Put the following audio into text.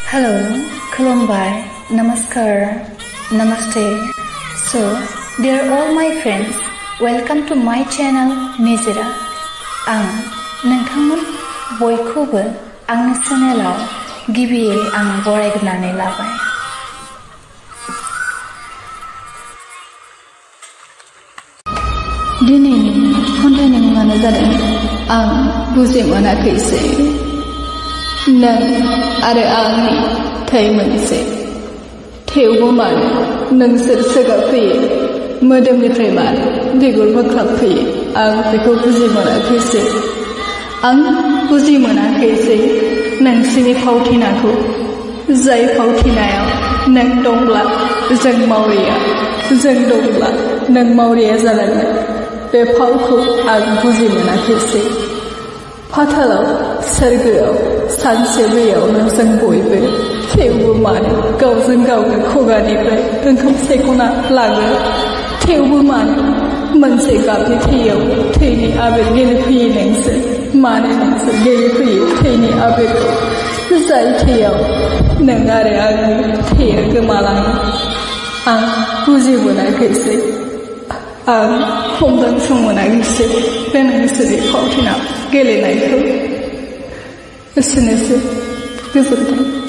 Hello, Khulumbai, Namaskar, Namaste. So, dear all my friends, welcome to my channel Nizira. आं नोंथांमोन बयखौबो आंनि चेनेलाव गिबियै आं बरायग्रोनानै लाबाय। दिनैनि खन्थाइनि मुङानो जादों आं बुजि मोनाखैसै। नों आरो आंनि थै मोनसे, थेवबो मानो नोंसोर सोगाबफैयो, मोदोमनिफ्राय मानो बिगुर बोख्लाबफैयो, आं बेखौ बुजि मोनाखैसै। आं बुजि मोनाखैसै नोंसिनि फावथिनाखौ, जाय फावथिनायाव नों दंब्ला जों मावरिया, जों दंब्ला नों मावरिया जालाङो, बे फावखौ आं बुजि मोनाखैसै। फाथालाव सोरगोआव सानसे बैयावनो जों बयबो, थेवबो मानो गावजों गावनो खुगानिफ्राय ओंखाम सेखना लाङो, थेवबो मानो मोनसे गाबनि थैयाव थैनि आबेग गेलेफैयो नोंसोर, मानो नोंसोर गेलेफैयो थैनि आबेगखौ, जाय थैयाव नों आरो आंनि थैया गोमालाङो। आं बुजि मोनाखैसै, आं हमदांस मोनाखैसै बे नोंसोरनि फावथिना गेलेनायखौ। एसेनोसै, गोजोन्थों।